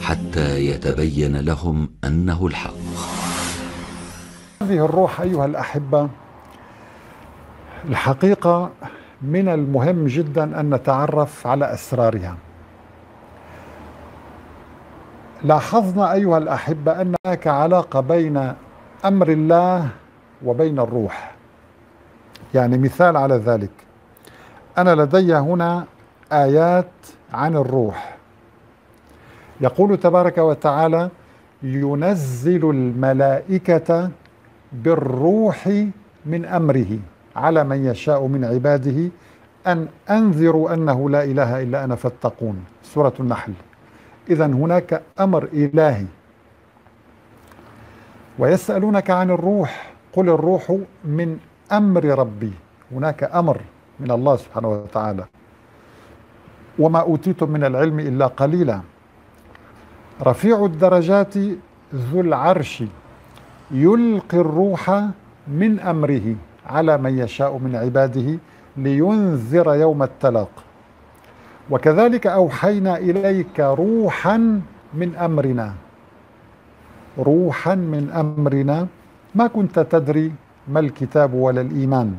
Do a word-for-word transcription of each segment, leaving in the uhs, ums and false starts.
حتى يتبين لهم أنه الحق. هذه الروح أيها الأحبة، الحقيقة من المهم جدا أن نتعرف على أسرارها. لاحظنا أيها الأحبة أن هناك علاقة بين أمر الله وبين الروح. يعني مثال على ذلك، أنا لدي هنا آيات عن الروح. يقول تبارك وتعالى: ينزل الملائكة بالروح من أمره على من يشاء من عباده أن أنذروا أنه لا إله إلا أنا فاتقون، سورة النحل. إذن هناك أمر إلهي. ويسألونك عن الروح قل الروح من أمر ربي، هناك أمر من الله سبحانه وتعالى. وما أوتيتم من العلم إلا قليلا. رفيع الدرجات ذو العرش يلقي الروح من أمره على من يشاء من عباده لينذر يوم التلاق. وكذلك أوحينا إليك روحا من أمرنا، روحا من أمرنا ما كنت تدري ما الكتاب ولا الإيمان.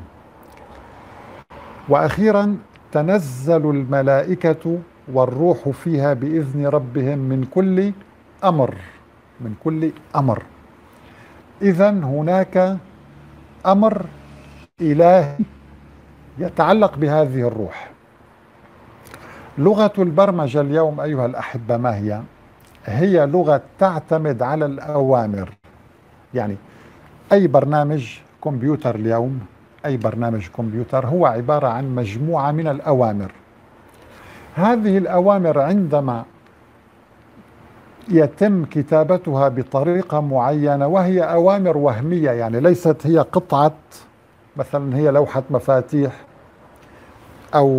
وأخيرا تنزل الملائكة والروح فيها بإذن ربهم من كل أمر، من كل أمر. إذن هناك أمر إلهي يتعلق بهذه الروح. لغة البرمجة اليوم أيها الأحبة ما هي؟ هي لغة تعتمد على الأوامر. يعني أي برنامج كمبيوتر اليوم، أي برنامج كمبيوتر هو عبارة عن مجموعة من الأوامر. هذه الأوامر عندما يتم كتابتها بطريقة معينة، وهي أوامر وهمية، يعني ليست هي قطعة، مثلا هي لوحة مفاتيح أو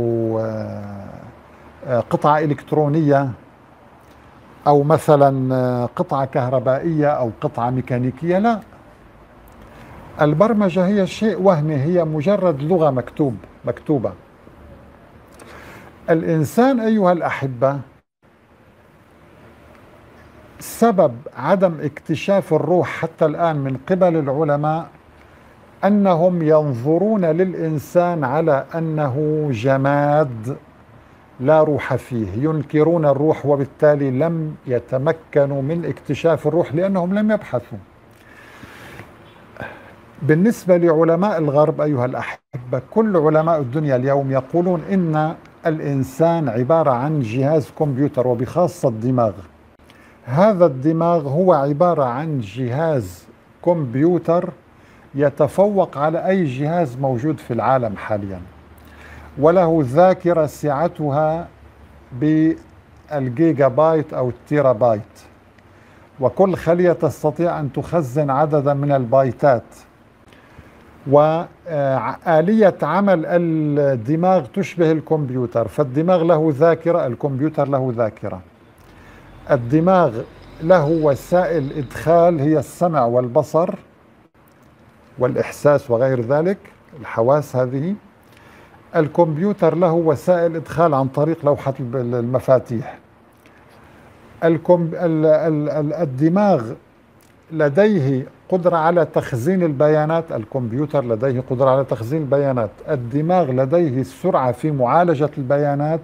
قطعة إلكترونية أو مثلا قطعة كهربائية أو قطعة ميكانيكية. لا، البرمجة هي شيء وهمي، هي مجرد لغة مكتوب مكتوبة. الإنسان أيها الأحبة، سبب عدم اكتشاف الروح حتى الآن من قبل العلماء أنهم ينظرون للإنسان على أنه جماد لا روح فيه، ينكرون الروح، وبالتالي لم يتمكنوا من اكتشاف الروح لأنهم لم يبحثوا. بالنسبة لعلماء الغرب أيها الأحبة، كل علماء الدنيا اليوم يقولون إن الإنسان عبارة عن جهاز كمبيوتر، وبخاصة الدماغ. هذا الدماغ هو عبارة عن جهاز كمبيوتر يتفوق على أي جهاز موجود في العالم حاليا، وله ذاكرة سعتها بالجيجا بايت أو التيرا بايت، وكل خلية تستطيع أن تخزن عددا من البايتات. وآلية عمل الدماغ تشبه الكمبيوتر، فالدماغ له ذاكرة، الكمبيوتر له ذاكرة. الدماغ له وسائل إدخال هي السمع والبصر والإحساس وغير ذلك، الحواس هذه. الكمبيوتر له وسائل إدخال عن طريق لوحة المفاتيح. الدماغ لديه قدرة على تخزين البيانات، الكمبيوتر لديه قدرة على تخزين البيانات. الدماغ لديه السرعة في معالجة البيانات،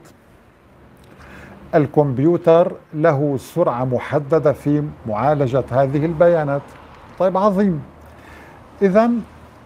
الكمبيوتر له سرعة محددة في معالجة هذه البيانات. طيب عظيم. إذن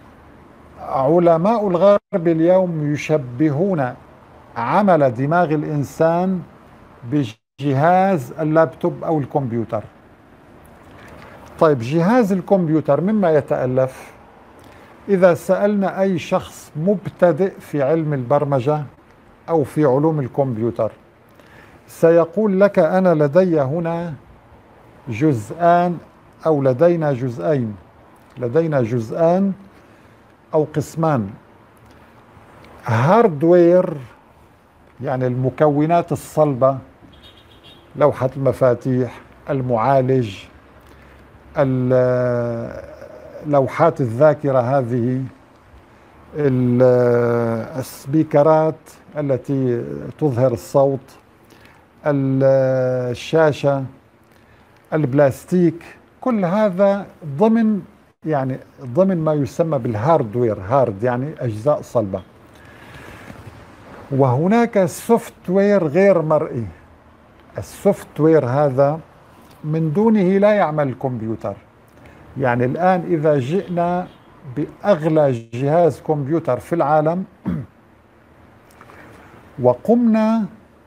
علماء الغرب اليوم يشبهون عمل دماغ الإنسان بجهاز اللابتوب أو الكمبيوتر. طيب جهاز الكمبيوتر مما يتألف؟ إذا سألنا أي شخص مبتدئ في علم البرمجة أو في علوم الكمبيوتر سيقول لك: أنا لدي هنا جزءان أو لدينا جزئين، لدينا جزءان أو قسمان. هاردوير يعني المكونات الصلبة، لوحة المفاتيح، المعالج، لوحات الذاكرة هذه، السبيكرات التي تظهر الصوت، الشاشة، البلاستيك، كل هذا ضمن يعني ضمن ما يسمى بالهاردوير، هارد يعني أجزاء صلبة. وهناك سوفت وير غير مرئي. السوفت وير هذا من دونه لا يعمل الكمبيوتر. يعني الآن إذا جئنا بأغلى جهاز كمبيوتر في العالم وقمنا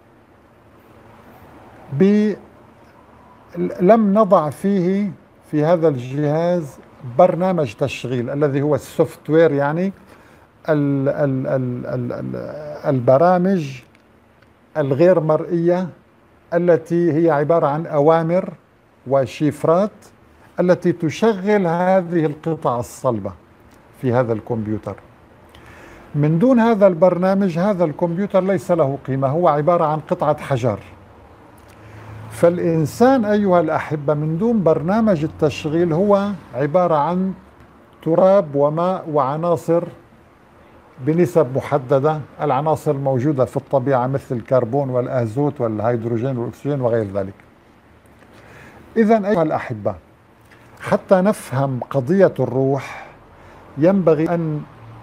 ب لم نضع فيه في هذا الجهاز برنامج تشغيل الذي هو السوفت وير، يعني ال ال ال ال ال البرامج الغير مرئية التي هي عبارة عن أوامر وشيفرات التي تشغل هذه القطع الصلبة في هذا الكمبيوتر. من دون هذا البرنامج هذا الكمبيوتر ليس له قيمة، هو عبارة عن قطعة حجر. فالإنسان أيها الأحبة من دون برنامج التشغيل هو عبارة عن تراب وماء وعناصر بنسب محددة، العناصر الموجودة في الطبيعة مثل الكربون والأزوت والهيدروجين والأكسجين وغير ذلك. إذن أيها الأحبة، حتى نفهم قضية الروح ينبغي أن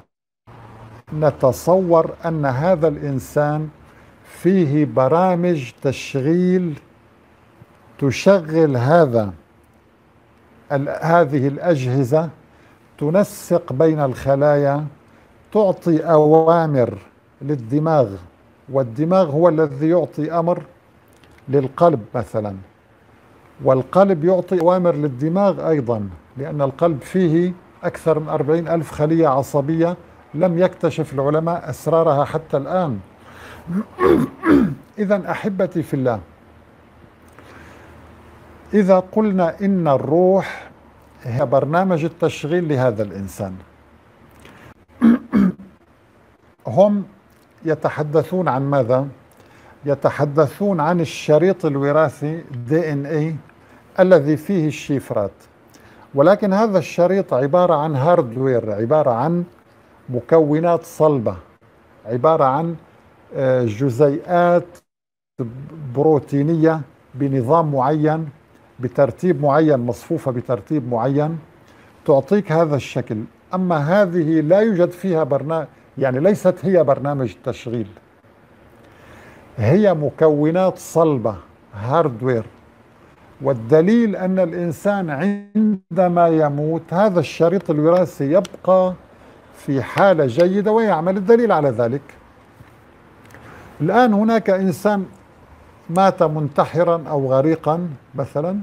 نتصور أن هذا الإنسان فيه برامج تشغيل تشغل هذا هذه الأجهزة، تنسق بين الخلايا، تعطي أوامر للدماغ، والدماغ هو الذي يعطي أمر للقلب مثلا، والقلب يعطي أوامر للدماغ أيضا، لأن القلب فيه أكثر من أربعين ألف خلية عصبية لم يكتشف العلماء أسرارها حتى الآن. إذن أحبتي في الله، إذا قلنا إن الروح هي برنامج التشغيل لهذا الإنسان، هم يتحدثون عن ماذا؟ يتحدثون عن الشريط الوراثي دي إن إيه الذي فيه الشفرات، ولكن هذا الشريط عبارة عن هاردوير، عبارة عن مكونات صلبة، عبارة عن جزيئات بروتينية بنظام معين بترتيب معين، مصفوفة بترتيب معين تعطيك هذا الشكل. أما هذه لا يوجد فيها برنامج، يعني ليست هي برنامج تشغيل، هي مكونات صلبة، هاردوير. والدليل أن الإنسان عندما يموت هذا الشريط الوراثي يبقى في حالة جيدة ويعمل. الدليل على ذلك الآن هناك إنسان مات منتحرا أو غريقا مثلا،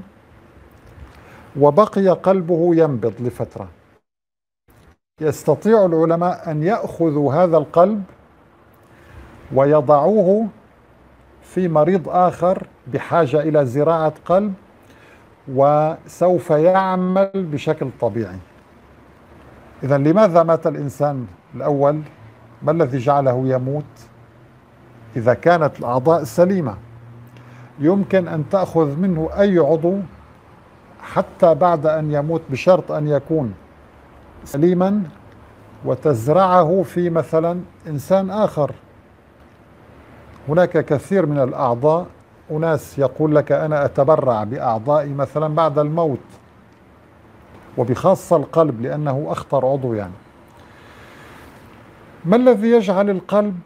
وبقي قلبه ينبض لفترة، يستطيع العلماء أن يأخذوا هذا القلب ويضعوه في مريض آخر بحاجة إلى زراعة قلب، وسوف يعمل بشكل طبيعي. إذن لماذا مات الإنسان الأول؟ ما الذي جعله يموت؟ إذا كانت الأعضاء سليمة يمكن أن تأخذ منه أي عضو حتى بعد أن يموت بشرط أن يكون سليما، وتزرعه في مثلا إنسان آخر. هناك كثير من الأعضاء، أناس يقول لك أنا أتبرع بأعضائي مثلا بعد الموت، وبخاصة القلب لأنه أخطر عضو. يعني ما الذي يجعل القلب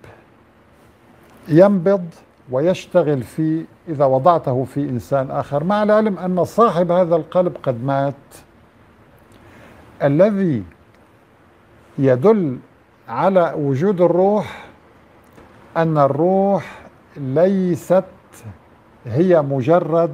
ينبض ويشتغل في إذا وضعته في إنسان آخر، مع العلم أن صاحب هذا القلب قد مات؟ الذي يدل على وجود الروح أن الروح ليست هي مجرد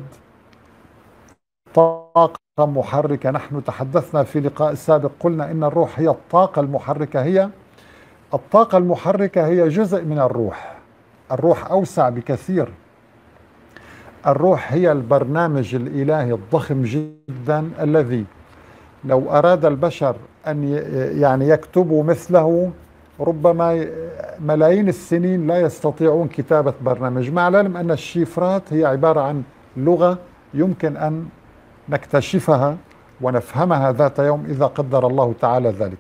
طاقة محركة. نحن تحدثنا في لقاء سابق قلنا إن الروح هي الطاقة المحركة، هي الطاقة المحركة هي جزء من الروح. الروح أوسع بكثير. الروح هي البرنامج الإلهي الضخم جدا الذي لو أراد البشر أن يعني يكتبوا مثله ربما ملايين السنين لا يستطيعون كتابة برنامج، مع العلم أن الشفرات هي عبارة عن لغة يمكن أن نكتشفها ونفهمها ذات يوم إذا قدر الله تعالى ذلك.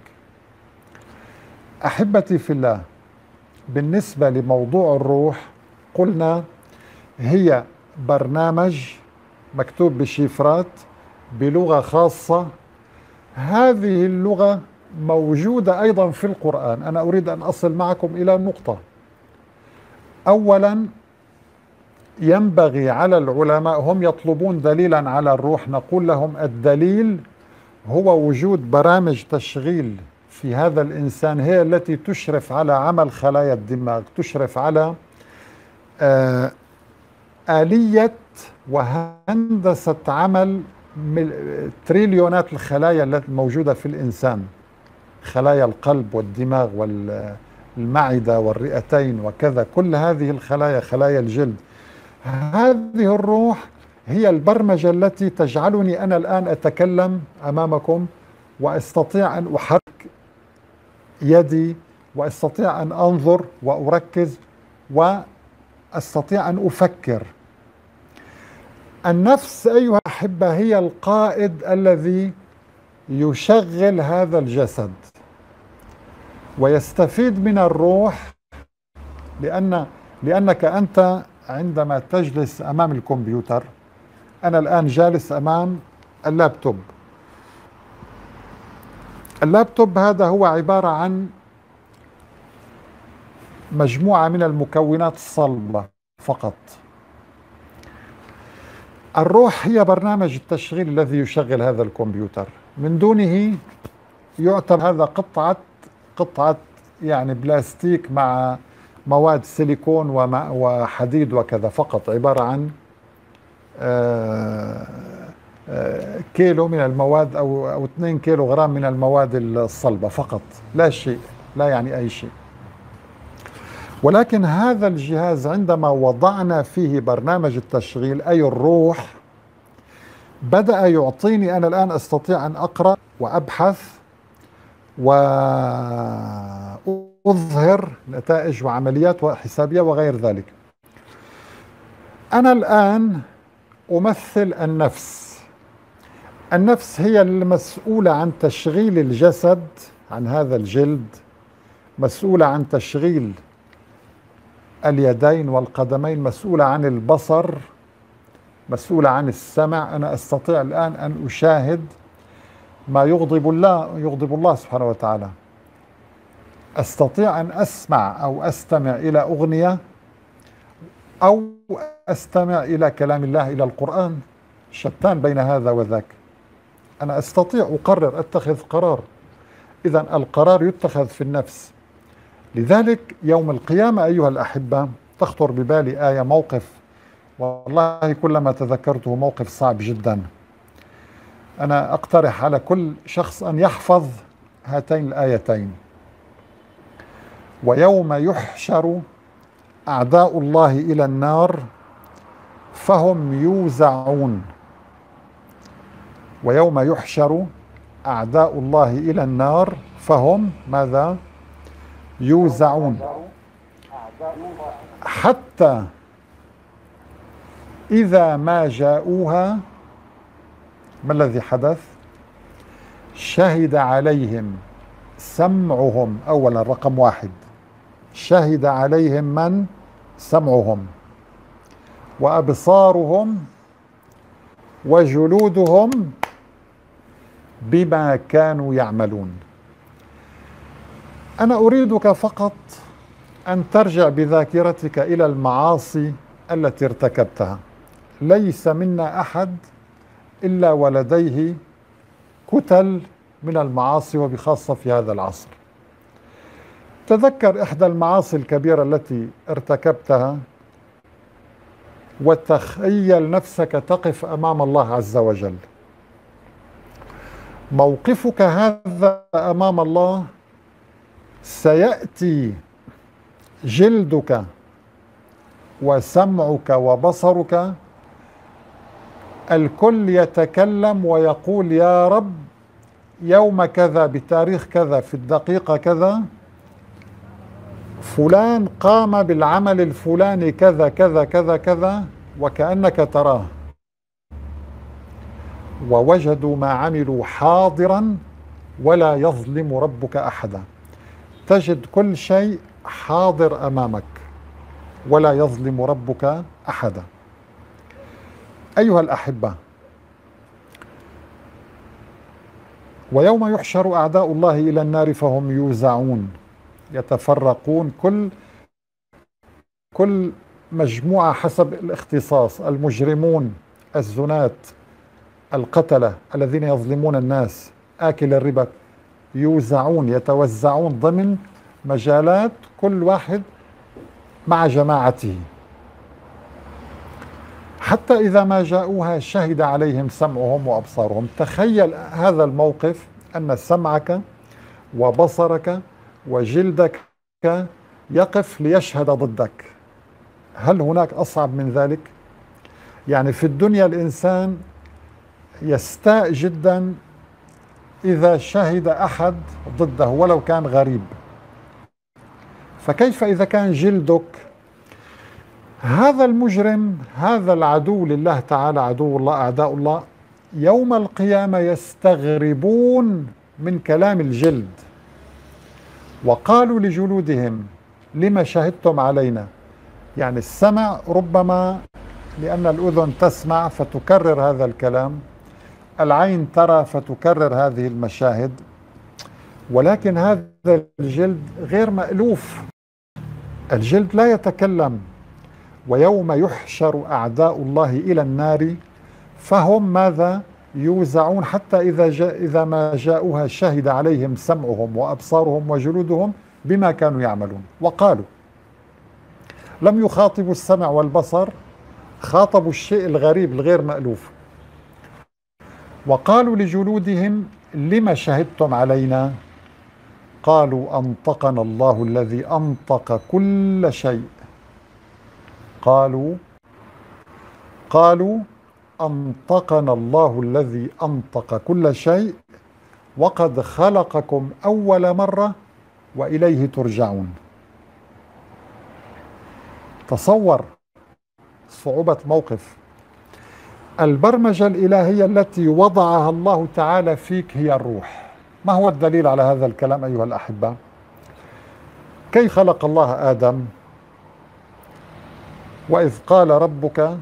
أحبتي في الله، بالنسبة لموضوع الروح قلنا هي برنامج مكتوب بشيفرات بلغة خاصة. هذه اللغة موجودة أيضا في القرآن. أنا أريد أن أصل معكم إلى نقطة. أولا، ينبغي على العلماء، هم يطلبون دليلا على الروح، نقول لهم الدليل هو وجود برامج تشغيل في هذا الإنسان هي التي تشرف على عمل خلايا الدماغ، تشرف على آه آلية وهندسة عمل تريليونات الخلايا التي موجودة في الإنسان، خلايا القلب والدماغ والمعدة والرئتين وكذا، كل هذه الخلايا، خلايا الجلد. هذه الروح هي البرمجة التي تجعلني أنا الآن أتكلم أمامكم وأستطيع أن أحرك يدي وأستطيع أن أنظر وأركز وأستطيع أن أفكر. النفس أيها الأحبة هي القائد الذي يشغل هذا الجسد ويستفيد من الروح، لأن لأنك أنت عندما تجلس أمام الكمبيوتر، أنا الآن جالس أمام اللابتوب. اللابتوب هذا هو عبارة عن مجموعة من المكونات الصلبة فقط. الروح هي برنامج التشغيل الذي يشغل هذا الكمبيوتر، من دونه يعتبر هذا قطعة قطعة يعني بلاستيك مع مواد سيليكون وحديد وكذا، فقط عبارة عن كيلو من المواد أو أو اثنين كيلو غرام من المواد الصلبة فقط، لا شيء، لا يعني أي شيء. ولكن هذا الجهاز عندما وضعنا فيه برنامج التشغيل أي الروح، بدأ يعطيني أنا الآن أستطيع أن أقرأ وأبحث وأظهر نتائج وعمليات وحسابية وغير ذلك. أنا الآن أمثل النفس. النفس هي المسؤولة عن تشغيل الجسد، عن هذا الجلد، مسؤولة عن تشغيل اليدين والقدمين، مسؤولة عن البصر، مسؤولة عن السمع. أنا أستطيع الآن أن أشاهد ما يغضب الله يغضب الله سبحانه وتعالى. أستطيع أن أسمع أو أستمع إلى أغنية أو أستمع إلى كلام الله، إلى القرآن. شتان بين هذا وذاك. أنا أستطيع أقرر، أتخذ قرار. إذن القرار يتخذ في النفس. لذلك يوم القيامة أيها الأحبة تخطر ببالي آية، موقف والله كلما تذكرته موقف صعب جدا. أنا أقترح على كل شخص أن يحفظ هاتين الآيتين: ويوم يحشر أعداء الله إلى النار فهم يوزعون. ويوم يحشر أعداء الله إلى النار فهم ماذا؟ يوزعون. حتى إذا ما جاءوها، ما الذي حدث؟ شهد عليهم سمعهم، أولا رقم واحد، شهد عليهم من؟ سمعهم وأبصارهم وجلودهم بما كانوا يعملون. أنا أريدك فقط أن ترجع بذاكرتك إلى المعاصي التي ارتكبتها. ليس منا أحد إلا ولديه كتل من المعاصي، وبخاصة في هذا العصر. تذكر إحدى المعاصي الكبيرة التي ارتكبتها وتخيل نفسك تقف أمام الله عز وجل. موقفك هذا أمام الله سيأتي جلدك وسمعك وبصرك الكل يتكلم ويقول: يا رب يوم كذا بتاريخ كذا في الدقيقة كذا فلان قام بالعمل الفلاني كذا كذا كذا كذا، وكأنك تراه. ووجدوا ما عملوا حاضرا ولا يظلم ربك أحدا. تجد كل شيء حاضر أمامك. ولا يظلم ربك أحدا. أيها الأحبة، ويوم يحشر أعداء الله إلى النار فهم يوزعون، يتفرقون، كل كل مجموعة حسب الاختصاص، المجرمون، الزناة، القتلة الذين يظلمون الناس، آكل الربا، يوزعون، يتوزعون ضمن مجالات، كل واحد مع جماعته، حتى إذا ما جاءوها شهد عليهم سمعهم وأبصارهم. تخيل هذا الموقف، أن سمعك وبصرك وجلدك يقف ليشهد ضدك. هل هناك أصعب من ذلك؟ يعني في الدنيا الإنسان يستاء جدا إذا شهد أحد ضده ولو كان غريب، فكيف إذا كان جلدك؟ هذا المجرم، هذا العدو لله تعالى، عدو الله، أعداء الله، يوم القيامة يستغربون من كلام الجلد. وقالوا لجلودهم لما شهدتم علينا؟ يعني السمع ربما لأن الأذن تسمع فتكرر هذا الكلام، العين ترى فتكرر هذه المشاهد، ولكن هذا الجلد غير مألوف، الجلد لا يتكلم. ويوم يحشر أعداء الله إلى النار فهم ماذا؟ يوزعون، حتى إذا جاء إذا ما جاءوها شهد عليهم سمعهم وأبصارهم وجلودهم بما كانوا يعملون. وقالوا، لم يخاطبوا السمع والبصر، خاطبوا الشيء الغريب الغير مألوف. وقالوا لجلودهم لما شهدتم علينا؟ قالوا أنطقنا الله الذي أنطق كل شيء. قالوا قالوا أنطقنا الله الذي أنطق كل شيء وقد خلقكم أول مرة وإليه ترجعون. تصور صعوبة موقف. البرمجة الإلهية التي وضعها الله تعالى فيك هي الروح. ما هو الدليل على هذا الكلام أيها الأحبة؟ كي خلق الله آدم؟ وإذ قال ربك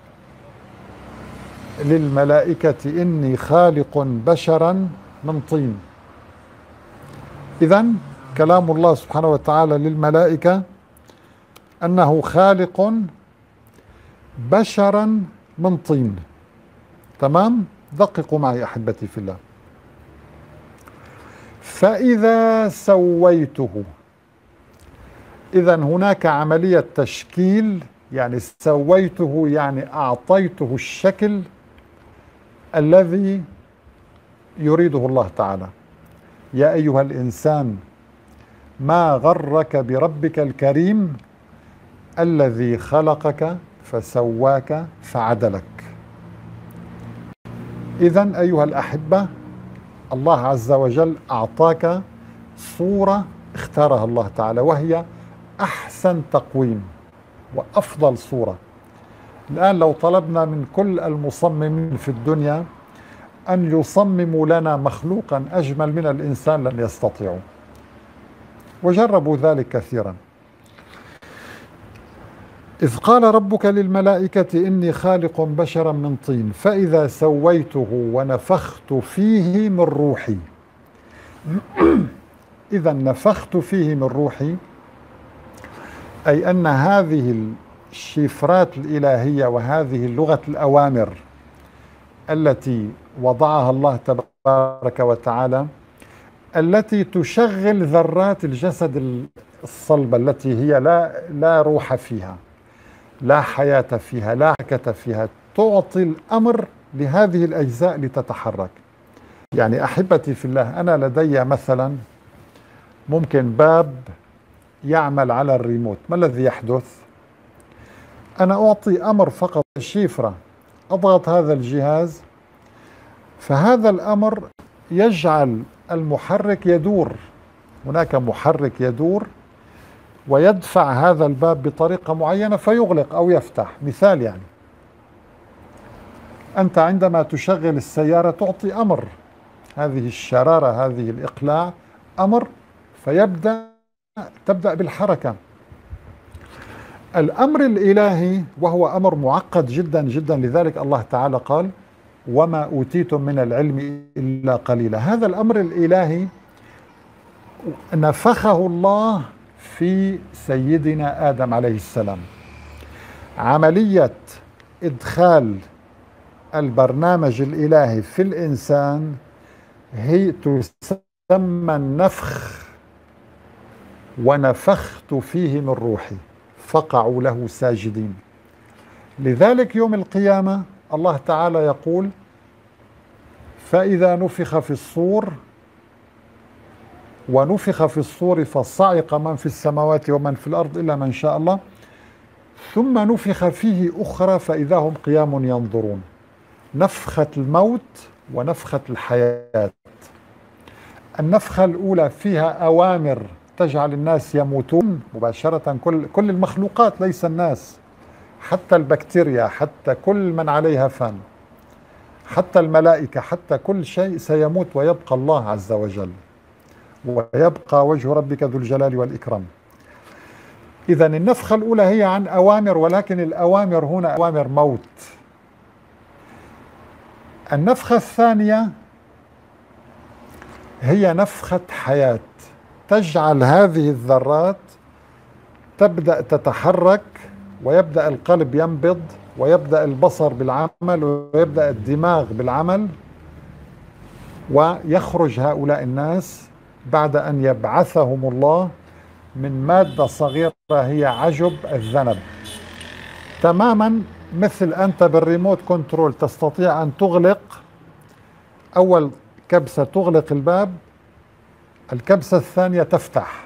للملائكة إني خالق بشرا من طين. إذن كلام الله سبحانه وتعالى للملائكة أنه خالق بشرا من طين. تمام؟ دققوا معي أحبتي في الله. فإذا سويته، إذن هناك عملية تشكيل، يعني سويته يعني أعطيته الشكل الذي يريده الله تعالى. يا أيها الإنسان ما غرك بربك الكريم الذي خلقك فسواك فعدلك. إذن أيها الأحبة، الله عز وجل أعطاك صورة اختارها الله تعالى، وهي أحسن تقويم وأفضل صورة. الآن لو طلبنا من كل المصممين في الدنيا أن يصمموا لنا مخلوقا أجمل من الإنسان لن يستطيعوا، وجربوا ذلك كثيرا. إذ قال ربك للملائكة إني خالق بشرا من طين فإذا سويته ونفخت فيه من روحي. إذا نفخت فيه من روحي أي أن هذه الشفرات الإلهية وهذه اللغة الأوامر التي وضعها الله تبارك وتعالى، التي تشغل ذرات الجسد الصلبة التي هي لا لا روح فيها، لا حياة فيها، لا حركة فيها، تعطي الأمر لهذه الأجزاء لتتحرك. يعني أحبتي في الله، أنا لدي مثلا ممكن باب يعمل على الريموت، ما الذي يحدث؟ أنا أعطي أمر فقط، شفرة، أضغط هذا الجهاز، فهذا الأمر يجعل المحرك يدور. هناك محرك يدور ويدفع هذا الباب بطريقة معينة فيغلق أو يفتح. مثال، يعني أنت عندما تشغل السيارة تعطي أمر، هذه الشرارة، هذه الإقلاع، أمر، فيبدأ تبدأ بالحركة. الأمر الإلهي وهو أمر معقد جدا جدا، لذلك الله تعالى قال وما أوتيتم من العلم إلا قليلا. هذا الأمر الإلهي نفخه الله في سيدنا آدم عليه السلام. عملية إدخال البرنامج الإلهي في الإنسان هي تسمى النفخ، ونفخت فيه من روحي فقعوا له ساجدين. لذلك يوم القيامة الله تعالى يقول فإذا نفخ في الصور ونفخ في الصور فصعق من في السماوات ومن في الأرض إلا من شاء الله ثم نفخ فيه أخرى فإذا هم قيام ينظرون. نفخة الموت ونفخة الحياة. النفخة الأولى فيها أوامر تجعل الناس يموتون مباشرة، كل كل المخلوقات ليس الناس، حتى البكتيريا، حتى كل من عليها فان، حتى الملائكة، حتى كل شيء سيموت ويبقى الله عز وجل، ويبقى وجه ربك ذو الجلال والإكرام. إذا النفخة الأولى هي عن أوامر، ولكن الأوامر هنا أوامر موت. النفخة الثانية هي نفخة حياة، تجعل هذه الذرات تبدأ تتحرك، ويبدأ القلب ينبض، ويبدأ البصر بالعمل، ويبدأ الدماغ بالعمل، ويخرج هؤلاء الناس بعد أن يبعثهم الله من مادة صغيرة هي عجب الذنب. تماما مثل أنت بالريموت كنترول تستطيع أن تغلق أول كبسة، تغلق الباب، الكبسة الثانية تفتح،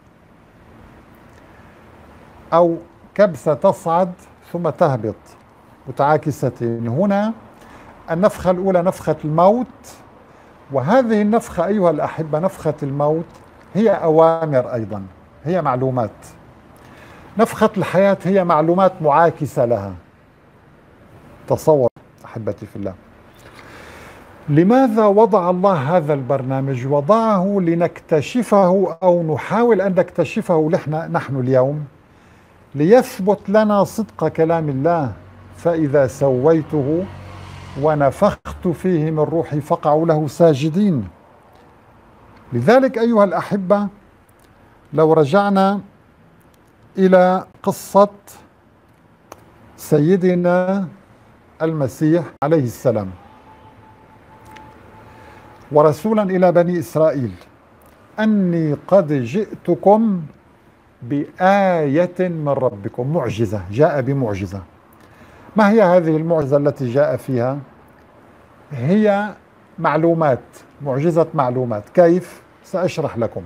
أو كبسة تصعد ثم تهبط متعاكستين. هنا النفخة الأولى نفخة الموت، وهذه النفخة أيها الأحبة نفخة الموت هي أوامر أيضا، هي معلومات. نفخة الحياة هي معلومات معاكسة لها. تصور أحبتي في الله، لماذا وضع الله هذا البرنامج؟ وضعه لنكتشفه أو نحاول أن نكتشفه نحن اليوم، ليثبت لنا صدق كلام الله فإذا سويته ونفخت فيه من روحي فقعوا له ساجدين. لذلك أيها الأحبة لو رجعنا إلى قصة سيدنا المسيح عليه السلام ورسولا إلى بني إسرائيل، أني قد جئتكم بآية من ربكم، معجزة، جاء بمعجزة. ما هي هذه المعجزة التي جاء فيها؟ هي معلومات، معجزة معلومات. كيف؟ سأشرح لكم.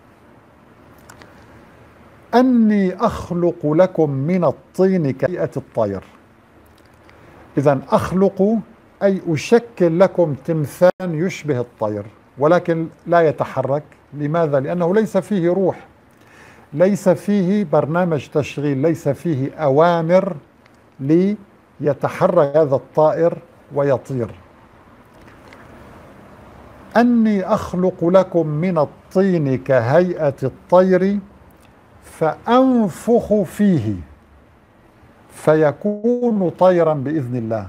أني أخلق لكم من الطين كهيئة الطير. إذن أخلق أي أشكل لكم تمثال يشبه الطير ولكن لا يتحرك. لماذا؟ لأنه ليس فيه روح، ليس فيه برنامج تشغيل، ليس فيه أوامر ليتحرك هذا الطائر ويطير. أني أخلق لكم من الطين كهيئة الطير فأنفخ فيه فيكون طيرا بإذن الله.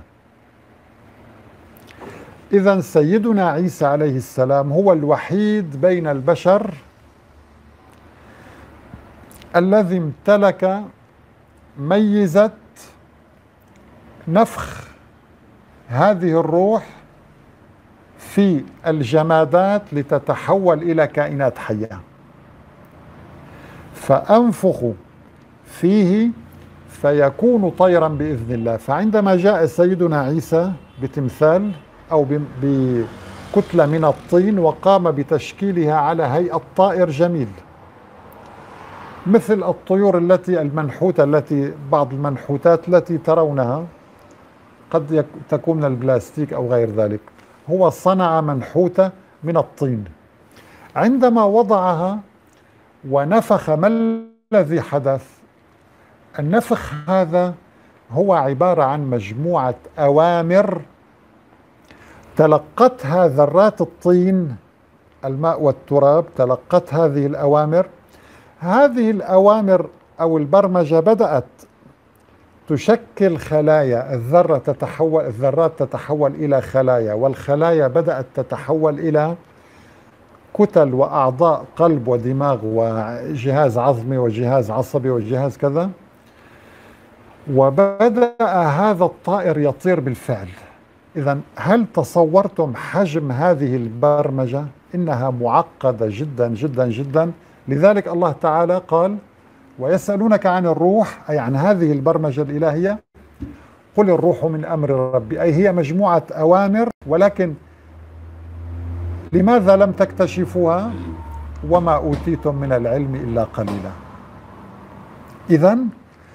إذن سيدنا عيسى عليه السلام هو الوحيد بين البشر الذي امتلك ميزة نفخ هذه الروح في الجمادات لتتحول إلى كائنات حية. فأنفخ فيه فيكون طيرا بإذن الله. فعندما جاء سيدنا عيسى بتمثال أو بكتلة من الطين وقام بتشكيلها على هيئة طائر جميل مثل الطيور التي المنحوتة، التي بعض المنحوتات التي ترونها قد تكون من البلاستيك أو غير ذلك، هو صنع منحوتة من الطين. عندما وضعها ونفخ، ما الذي حدث؟ النفخ هذا هو عبارة عن مجموعة أوامر تلقتها ذرات الطين، الماء والتراب، تلقت هذه الأوامر. هذه الأوامر أو البرمجة بدأت تشكل خلايا، الذرة تتحول الذرات تتحول إلى خلايا، والخلايا بدأت تتحول إلى كتل وأعضاء، قلب ودماغ وجهاز عظمي وجهاز عصبي وجهاز كذا، وبدأ هذا الطائر يطير بالفعل. إذن هل تصورتم حجم هذه البرمجة؟ إنها معقدة جدا جدا جدا. لذلك الله تعالى قال: ويسألونك عن الروح، أي عن هذه البرمجة الإلهية، قل الروح من أمر ربي، أي هي مجموعة أوامر، ولكن لماذا لم تكتشفوها؟ وما أوتيتم من العلم إلا قليلا. إذن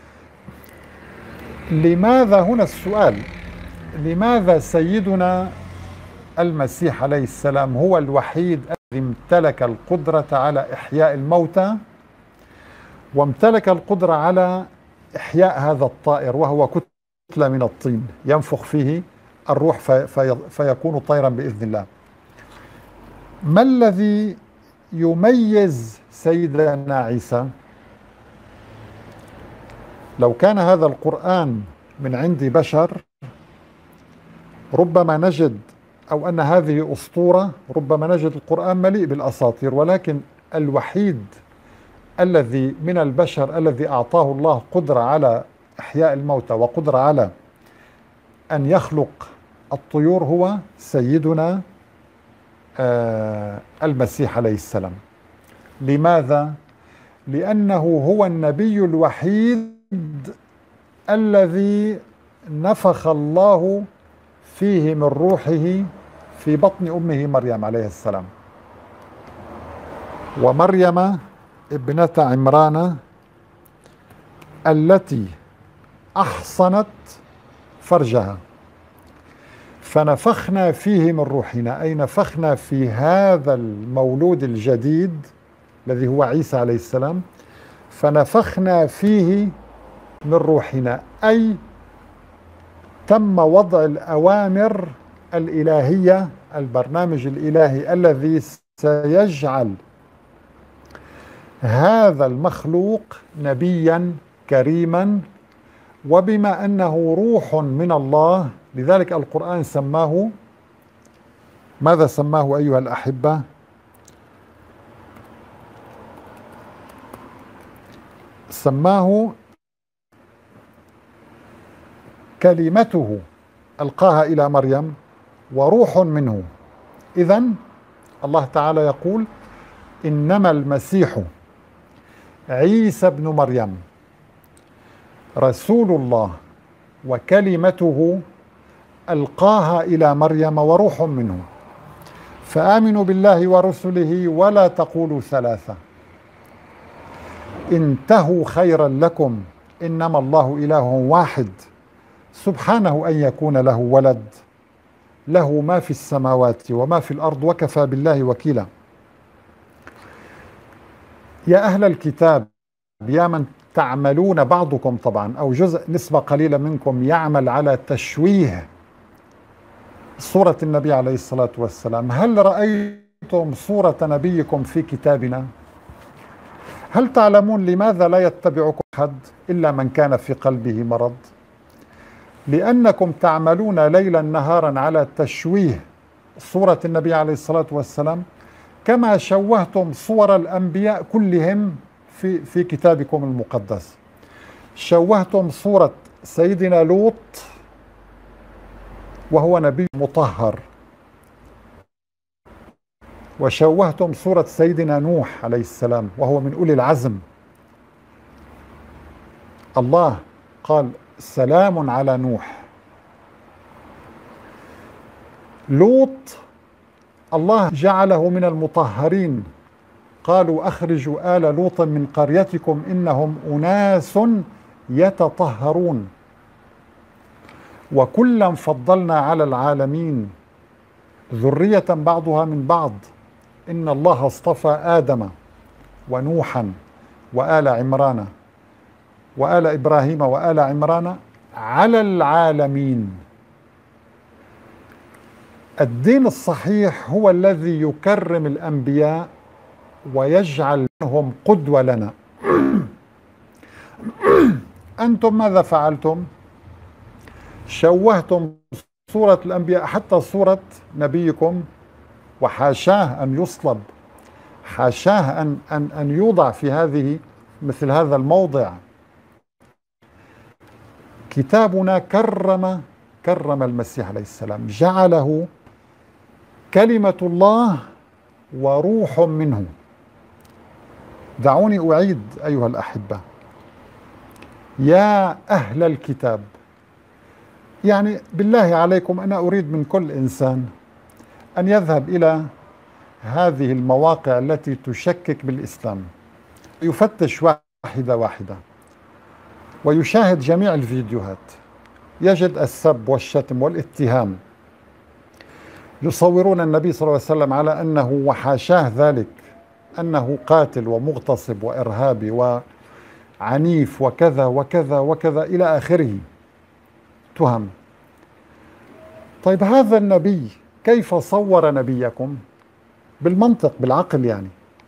لماذا هنا السؤال، لماذا سيدنا المسيح عليه السلام هو الوحيد الذي امتلك القدرة على إحياء الموتى، وامتلك القدرة على إحياء هذا الطائر وهو كتلة من الطين ينفخ فيه الروح في في فيكون طيرا بإذن الله؟ ما الذي يميز سيدنا عيسى؟ لو كان هذا القرآن من عند بشر ربما نجد، أو أن هذه أسطورة، ربما نجد القرآن مليء بالأساطير، ولكن الوحيد الذي من البشر الذي أعطاه الله قدرة على إحياء الموتى وقدرة على أن يخلق الطيور هو سيدنا المسيح عليه السلام. لماذا؟ لأنه هو النبي الوحيد الذي نفخ الله فيه من روحه في بطن أمه مريم عليه السلام. ومريم ابنة عمران التي أحصنت فرجها فنفخنا فيه من روحنا، أي نفخنا في هذا المولود الجديد الذي هو عيسى عليه السلام، فنفخنا فيه من روحنا، أي تم وضع الأوامر الإلهية، البرنامج الإلهي الذي سيجعل هذا المخلوق نبيا كريما. وبما أنه روح من الله، لذلك القرآن سماه، ماذا سماه أيها الأحبة؟ سماه كلمته ألقاها إلى مريم وروح منه. إذن الله تعالى يقول: إنما المسيح عيسى ابن مريم رسول الله وكلمته ألقاها إلى مريم وروح منه، فآمنوا بالله ورسله ولا تقولوا ثلاثة، انتهوا خيرا لكم، إنما الله إله واحد، سبحانه أن يكون له ولد، له ما في السماوات وما في الأرض، وكفى بالله وكيلا. يا أهل الكتاب، يا من تعملون، بعضكم طبعا أو جزء نسبة قليلة منكم يعمل على تشويه صورة النبي عليه الصلاة والسلام، هل رأيتم صورة نبيكم في كتابنا؟ هل تعلمون لماذا لا يتبعكم أحد إلا من كان في قلبه مرض؟ لأنكم تعملون ليلا نهارا على تشويه صورة النبي عليه الصلاة والسلام، كما شوهتم صور الأنبياء كلهم في في كتابكم المقدس. شوهتم صورة سيدنا لوط وهو نبي مطهر، وشوهتم صورة سيدنا نوح عليه السلام وهو من أولي العزم. الله قال: سلام على نوح. لوط الله جعله من المطهرين، قالوا: أخرجوا آل لوط من قريتكم إنهم أناس يتطهرون. وكلا فضلنا على العالمين ذرية بعضها من بعض، إن الله اصطفى آدم ونوحا وآل عمران وآل إبراهيم وآل عمران على العالمين. الدين الصحيح هو الذي يكرم الأنبياء ويجعل منهم قدوة لنا. أنتم ماذا فعلتم؟ شوهتم صورة الأنبياء، حتى صورة نبيكم، وحاشاه أن يصلب، حاشاه أن, أن, أن يوضع في هذه مثل هذا الموضع. كتابنا كرم كرم المسيح عليه السلام، جعله كلمة الله وروح منه. دعوني أعيد أيها الأحبة، يا أهل الكتاب، يعني بالله عليكم أنا أريد من كل إنسان أن يذهب إلى هذه المواقع التي تشكك بالإسلام، يفتش واحدة واحدة ويشاهد جميع الفيديوهات، يجد السب والشتم والاتهام. يصورون النبي صلى الله عليه وسلم على أنه، وحاشاه ذلك، أنه قاتل ومغتصب وإرهابي وعنيف وكذا وكذا وكذا إلى آخره تهم. طيب هذا النبي كيف صور نبيكم؟ بالمنطق بالعقل، يعني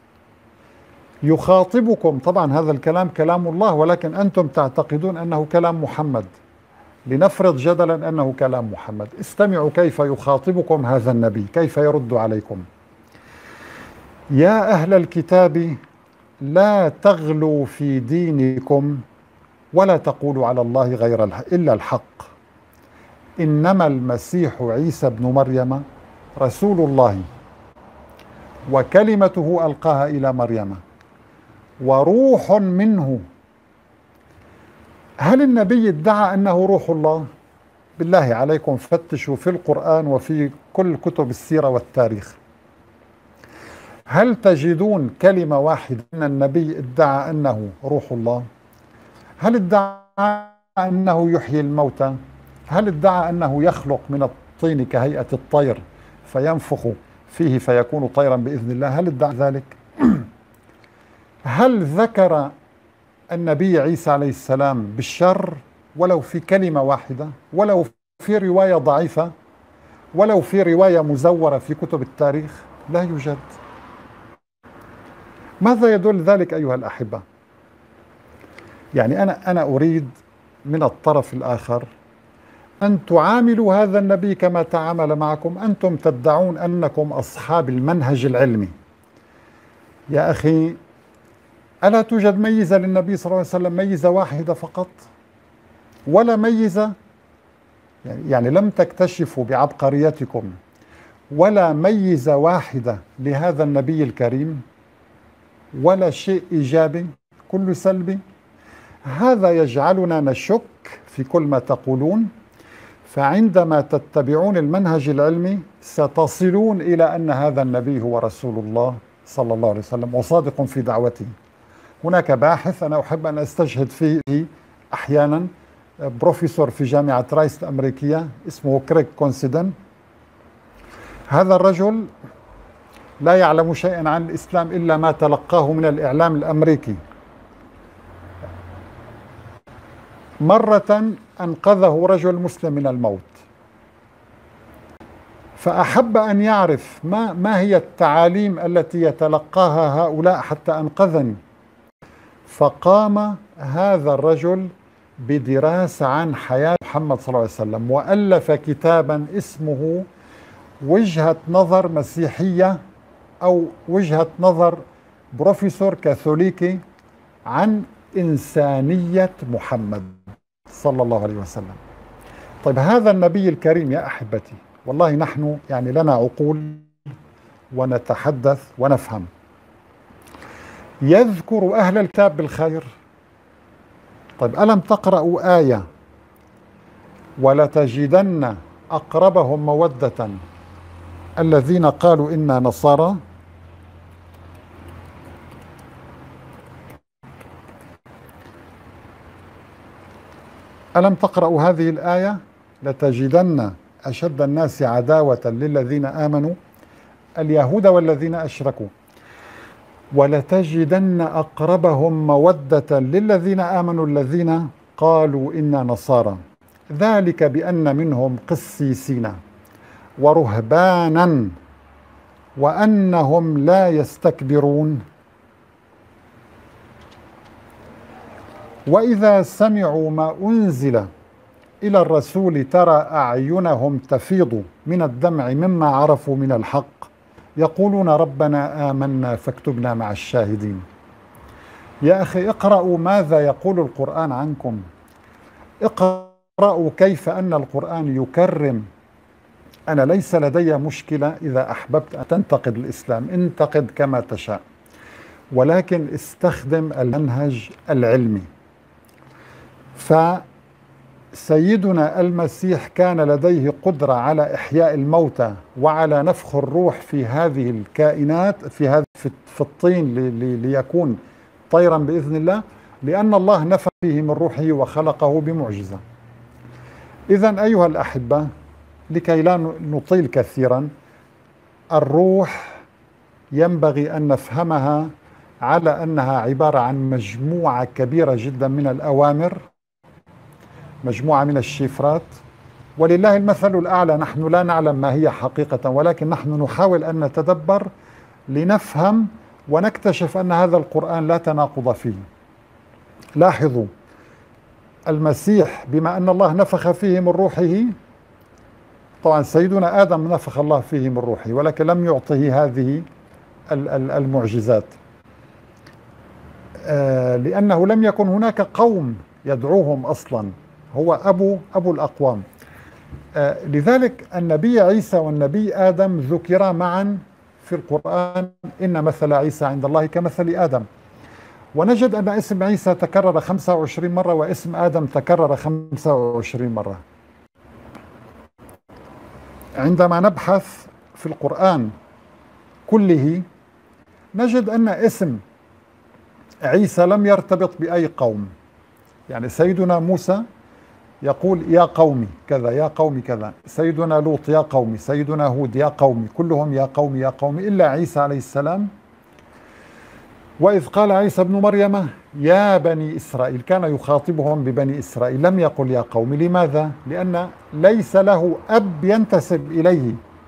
يخاطبكم، طبعا هذا الكلام كلام الله، ولكن أنتم تعتقدون أنه كلام محمد. لنفرض جدلا أنه كلام محمد، استمعوا كيف يخاطبكم هذا النبي، كيف يرد عليكم. يا أهل الكتاب لا تغلوا في دينكم ولا تقولوا على الله غير إلا الحق، إنما المسيح عيسى ابن مريم رسول الله وكلمته ألقاها إلى مريم وروح منه. هل النبي ادعى أنه روح الله؟ بالله عليكم فتشوا في القرآن وفي كل كتب السيرة والتاريخ، هل تجدون كلمة واحدة أن النبي ادعى أنه روح الله؟ هل ادعى أنه يحيي الموتى؟ هل ادعى أنه يخلق من الطين كهيئة الطير فينفخ فيه فيكون طيرا بإذن الله؟ هل ادعى ذلك؟ هل ذكر النبي عيسى عليه السلام بالشر ولو في كلمة واحدة، ولو في رواية ضعيفة، ولو في رواية مزورة في كتب التاريخ؟ لا يوجد. ماذا يدل ذلك أيها الأحبة؟ يعني أنا أنا أريد من الطرف الآخر أن تعاملوا هذا النبي كما تعامل معكم. أنتم تدعون أنكم أصحاب المنهج العلمي. يا أخي، ألا توجد ميزة للنبي صلى الله عليه وسلم، ميزة واحدة فقط ولا ميزة؟ يعني, يعني لم تكتشفوا بعبقريتكم ولا ميزة واحدة لهذا النبي الكريم، ولا شيء إيجابي، كله سلبي. هذا يجعلنا نشك في كل ما تقولون، فعندما تتبعون المنهج العلمي ستصلون إلى أن هذا النبي هو رسول الله صلى الله عليه وسلم وصادق في دعوته. هناك باحث أنا أحب أن أستشهد فيه أحيانا، بروفيسور في جامعة رايس الأمريكية اسمه كريغ كونسيدن. هذا الرجل لا يعلم شيئا عن الإسلام إلا ما تلقاه من الإعلام الأمريكي. مرة أنقذه رجل مسلم من الموت، فأحب أن يعرف ما, ما هي التعاليم التي يتلقاها هؤلاء حتى أنقذني. فقام هذا الرجل بدراسة عن حياة محمد صلى الله عليه وسلم، وألف كتابا اسمه وجهة نظر مسيحية، أو وجهة نظر بروفيسور كاثوليكي عن إنسانية محمد صلى الله عليه وسلم. طيب هذا النبي الكريم يا أحبتي، والله نحن يعني لنا عقول ونتحدث ونفهم. يذكر أهل الكتاب بالخير. طيب ألم تقرأوا آية ولتجدن أقربهم مودة الذين قالوا إنا نصارى؟ ألم تقرأوا هذه الآية؟ لتجدن أشد الناس عداوة للذين آمنوا اليهود والذين أشركوا، ولتجدن أقربهم مودة للذين آمنوا الذين قالوا إنا نصارى، ذلك بأن منهم قسيسين ورهبانا وأنهم لا يستكبرون. وإذا سمعوا ما أنزل إلى الرسول ترى أعينهم تفيض من الدمع مما عرفوا من الحق يقولون ربنا آمنا فاكتبنا مع الشاهدين. يا أخي اقرأوا ماذا يقول القرآن عنكم، اقرأوا كيف أن القرآن يكرم. أنا ليس لدي مشكلة إذا أحببت أن تنتقد الإسلام، انتقد كما تشاء، ولكن استخدم المنهج العلمي. فسيدنا المسيح كان لديه قدرة على إحياء الموتى وعلى نفخ الروح في هذه الكائنات، في هذا في الطين ليكون طيرا بإذن الله، لأن الله نفخ فيه من روحه وخلقه بمعجزة. إذن أيها الأحبة، لكي لا نطيل كثيرا، الروح ينبغي أن نفهمها على أنها عبارة عن مجموعة كبيرة جدا من الأوامر، مجموعة من الشفرات، ولله المثل الأعلى. نحن لا نعلم ما هي حقيقة، ولكن نحن نحاول أن نتدبر لنفهم ونكتشف أن هذا القرآن لا تناقض فيه. لاحظوا، المسيح بما أن الله نفخ فيه من روحه، طبعا سيدنا آدم نفخ الله فيه من روحه ولكن لم يعطه هذه المعجزات، لأنه لم يكن هناك قوم يدعوهم أصلا، هو أبو أبو الأقوام. لذلك النبي عيسى والنبي آدم ذكرا معا في القرآن، إن مثل عيسى عند الله كمثل آدم. ونجد أن اسم عيسى تكرر خمسة وعشرين مرة واسم آدم تكرر خمسة وعشرين مرة. عندما نبحث في القرآن كله نجد أن اسم عيسى لم يرتبط بأي قوم. يعني سيدنا موسى يقول يا قومي كذا، يا قومي كذا، سيدنا لوط يا قومي، سيدنا هود يا قومي، كلهم يا قومي يا قومي، إلا عيسى عليه السلام. وإذ قال عيسى ابن مريم يا بني إسرائيل، كان يخاطبهم ببني إسرائيل، لم يقل يا قوم. لماذا؟ لأن ليس له أب ينتسب إليه.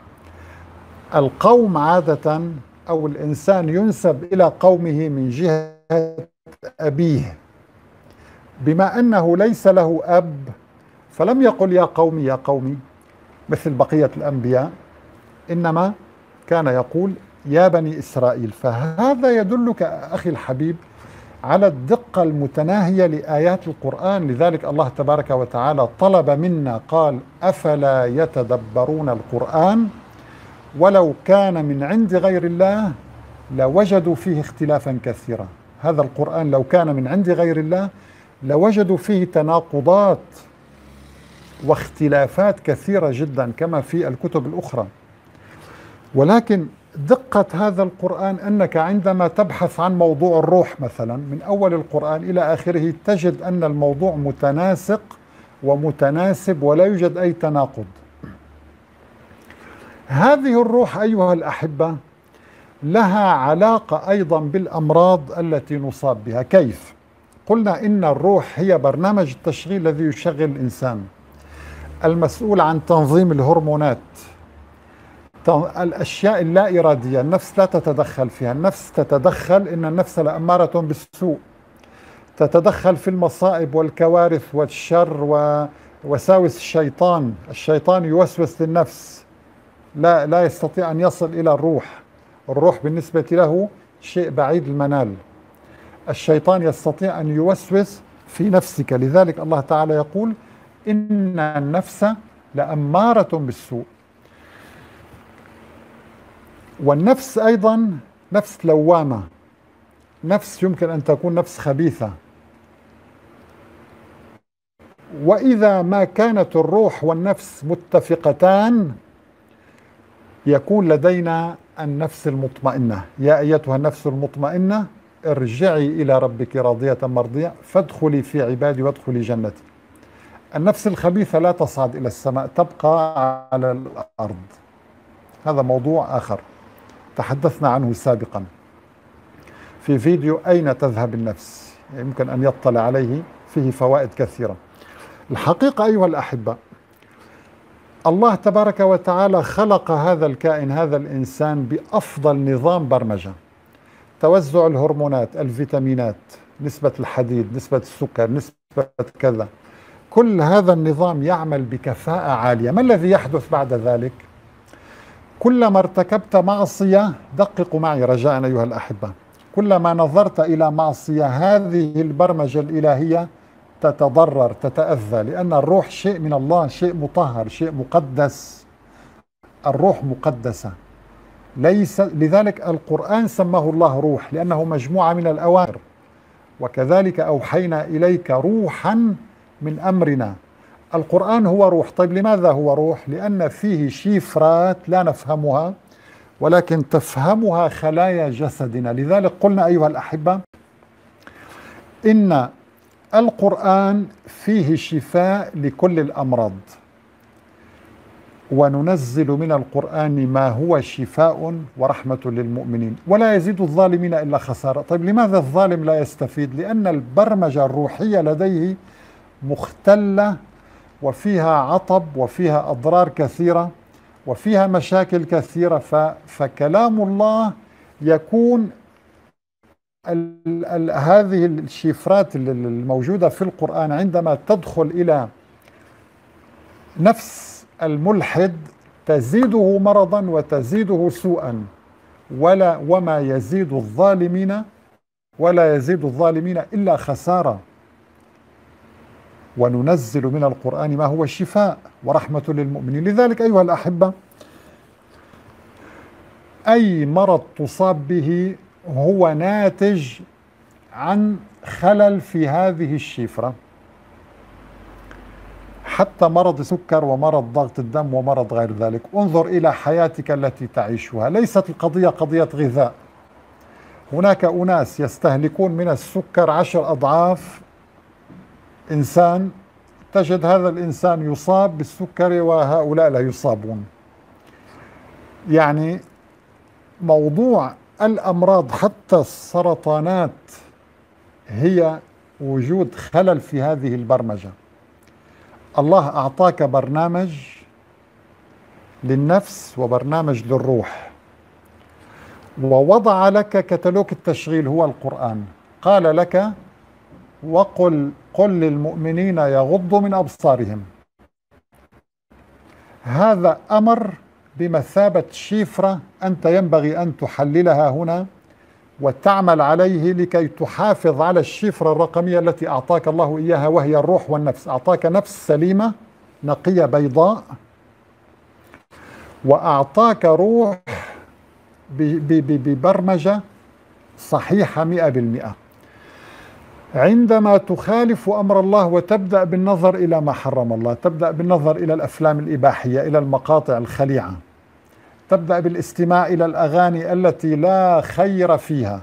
القوم عادة أو الإنسان ينسب إلى قومه من جهة أبيه، بما أنه ليس له أب فلم يقل يا قومي يا قومي مثل بقية الأنبياء، إنما كان يقول يا بني إسرائيل. فهذا يدلك أخي الحبيب على الدقة المتناهية لآيات القرآن. لذلك الله تبارك وتعالى طلب منا، قال أفلا يتدبرون القرآن ولو كان من عند غير الله لوجدوا فيه اختلافا كثيرا. هذا القرآن لو كان من عند غير الله لوجدوا فيه تناقضات واختلافات كثيرة جدا كما في الكتب الأخرى. ولكن دقة هذا القرآن أنك عندما تبحث عن موضوع الروح مثلا من أول القرآن إلى آخره تجد أن الموضوع متناسق ومتناسب ولا يوجد أي تناقض. هذه الروح أيها الأحبة لها علاقة أيضا بالأمراض التي نصاب بها. كيف؟ قلنا إن الروح هي برنامج التشغيل الذي يشغل الإنسان، المسؤول عن تنظيم الهرمونات، الأشياء اللا إرادية، النفس لا تتدخل فيها. النفس تتدخل، إن النفس لأمارة بالسوء، تتدخل في المصائب والكوارث والشر ووساوس الشيطان. الشيطان يوسوس للنفس، لا لا يستطيع أن يصل إلى الروح. الروح بالنسبة له شيء بعيد المنال. الشيطان يستطيع أن يوسوس في نفسك. لذلك الله تعالى يقول إن النفس لأمارة بالسوء. والنفس أيضا نفس لوامة، نفس يمكن أن تكون نفس خبيثة. وإذا ما كانت الروح والنفس متفقتان يكون لدينا النفس المطمئنة. يا أيتها النفس المطمئنة ارجعي إلى ربك راضية مرضية فادخلي في عبادي وادخلي جنتي. النفس الخبيثة لا تصعد إلى السماء، تبقى على الأرض. هذا موضوع آخر تحدثنا عنه سابقا في فيديو أين تذهب النفس، يمكن أن يطلع عليه، فيه فوائد كثيرة. الحقيقة أيها الأحبة، الله تبارك وتعالى خلق هذا الكائن، هذا الإنسان، بأفضل نظام برمجة. توزع الهرمونات، الفيتامينات، نسبة الحديد، نسبة السكر، نسبة كذا. كل هذا النظام يعمل بكفاءة عالية. ما الذي يحدث بعد ذلك؟ كلما ارتكبت معصية، دققوا معي رجاء أيها الأحبة، كلما نظرت إلى معصية هذه البرمجة الإلهية تتضرر، تتأذى، لأن الروح شيء من الله، شيء مطهر، شيء مقدس. الروح مقدسة، ليس لذلك القرآن سماه الله روح، لأنه مجموعة من الأوامر. وكذلك أوحينا إليك روحا من أمرنا. القرآن هو روح. طيب لماذا هو روح؟ لأن فيه شفرات لا نفهمها، ولكن تفهمها خلايا جسدنا. لذلك قلنا أيها الأحبة إن القرآن فيه شفاء لكل الأمراض، وننزل من القرآن ما هو شفاء ورحمة للمؤمنين ولا يزيد الظالمين إلا خسارة. طيب لماذا الظالم لا يستفيد؟ لأن البرمجة الروحية لديه مختلة، وفيها عطب، وفيها أضرار كثيرة، وفيها مشاكل كثيرة. فكلام الله يكون ال ال هذه الشفرات الموجودة في القرآن عندما تدخل إلى نفس الملحد تزيده مرضا وتزيده سوءا، ولا وما يزيد الظالمين ولا يزيد الظالمين إلا خسارة. وننزل من القرآن ما هو شفاء ورحمة للمؤمنين. لذلك أيها الأحبة أي مرض تصاب به هو ناتج عن خلل في هذه الشفرة، حتى مرض السكر ومرض ضغط الدم ومرض غير ذلك. انظر إلى حياتك التي تعيشها، ليست القضية قضية غذاء. هناك أناس يستهلكون من السكر عشر أضعاف إنسان، تجد هذا الإنسان يصاب بالسكر وهؤلاء لا يصابون. يعني موضوع الأمراض حتى السرطانات هي وجود خلل في هذه البرمجة. الله أعطاك برنامج للنفس وبرنامج للروح، ووضع لك كتالوج التشغيل هو القرآن. قال لك وقل قل للمؤمنين يغضوا من أبصارهم. هذا أمر بمثابة شفرة أنت ينبغي أن تحللها هنا وتعمل عليه لكي تحافظ على الشفرة الرقمية التي أعطاك الله إياها، وهي الروح والنفس. أعطاك نفس سليمة نقية بيضاء، وأعطاك روح ببرمجة صحيحة مئة بالمئة. عندما تخالف أمر الله وتبدأ بالنظر إلى ما حرم الله، تبدأ بالنظر إلى الأفلام الإباحية، إلى المقاطع الخليعة، تبدأ بالاستماع إلى الأغاني التي لا خير فيها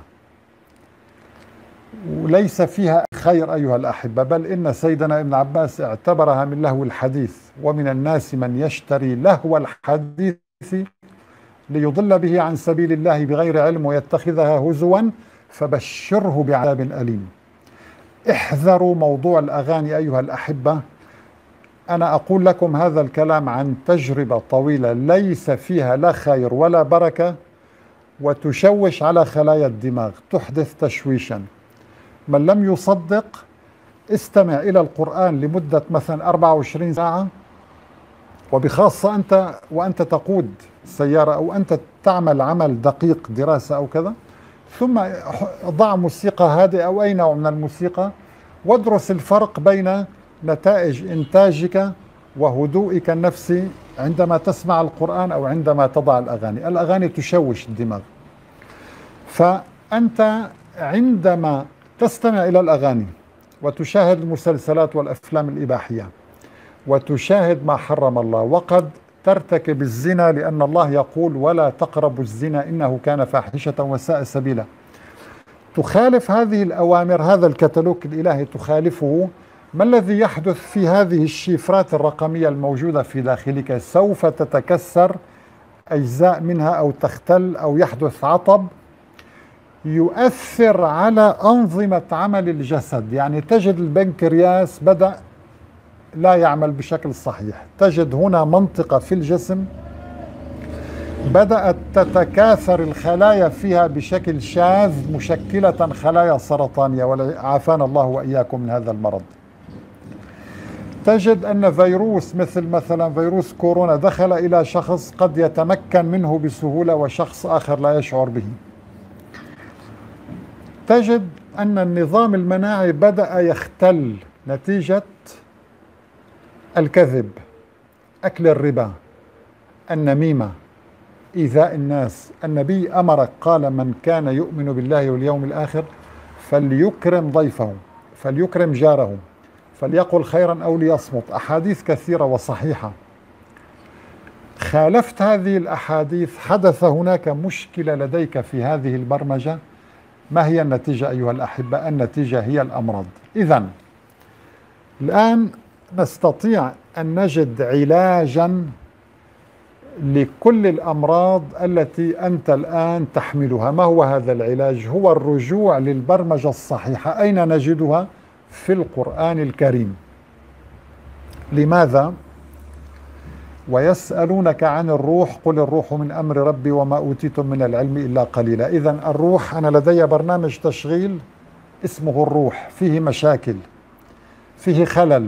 وليس فيها خير أيها الأحبة، بل إن سيدنا ابن عباس اعتبرها من لهو الحديث. ومن الناس من يشتري لهو الحديث ليضل به عن سبيل الله بغير علم ويتخذها هزوا فبشره بعذاب أليم. احذروا موضوع الأغاني أيها الأحبة. أنا أقول لكم هذا الكلام عن تجربة طويلة ليس فيها لا خير ولا بركة، وتشوش على خلايا الدماغ، تحدث تشويشا. من لم يصدق استمع إلى القرآن لمدة مثلا أربعة وعشرين ساعة، وبخاصة أنت وأنت تقود سيارة أو أنت تعمل عمل دقيق، دراسة أو كذا، ثم ضع موسيقى هادئة أو أي نوع من الموسيقى، وادرس الفرق بين نتائج إنتاجك وهدوئك النفسي عندما تسمع القرآن أو عندما تضع الأغاني. الأغاني تشوش الدماغ. فأنت عندما تستمع إلى الأغاني وتشاهد المسلسلات والأفلام الإباحية وتشاهد ما حرم الله، وقد ترتكب الزنا، لأن الله يقول ولا تقربوا الزنا إنه كان فاحشة وساء سبيلا. تخالف هذه الأوامر، هذا الكتالوج الإلهي تخالفه. ما الذي يحدث في هذه الشفرات الرقمية الموجودة في داخلك؟ سوف تتكسر أجزاء منها أو تختل أو يحدث عطب يؤثر على أنظمة عمل الجسد. يعني تجد البنكرياس بدأ لا يعمل بشكل صحيح، تجد هنا منطقة في الجسم بدأت تتكاثر الخلايا فيها بشكل شاذ مشكلة خلايا سرطانية، وعافانا الله وإياكم من هذا المرض. تجد أن فيروس مثل مثلا فيروس كورونا دخل إلى شخص قد يتمكن منه بسهولة وشخص آخر لا يشعر به. تجد أن النظام المناعي بدأ يختل نتيجة الكذب، أكل الربا، النميمة، إيذاء الناس. النبي أمرك قال: من كان يؤمن بالله واليوم الآخر فليكرم ضيفه، فليكرم جاره، فليقل خيرا أو ليصمت. أحاديث كثيرة وصحيحة. خالفت هذه الأحاديث، حدث هناك مشكلة لديك في هذه البرمجة. ما هي النتيجة أيها الأحبة؟ النتيجة هي الأمراض. إذن الآن نستطيع أن نجد علاجا لكل الأمراض التي أنت الآن تحملها. ما هو هذا العلاج؟ هو الرجوع للبرمجة الصحيحة. أين نجدها؟ في القرآن الكريم. لماذا؟ ويسألونك عن الروح قل الروح من أمر ربي وما أوتيتم من العلم إلا قليلا. إذن الروح، أنا لدي برنامج تشغيل اسمه الروح، فيه مشاكل، فيه خلل.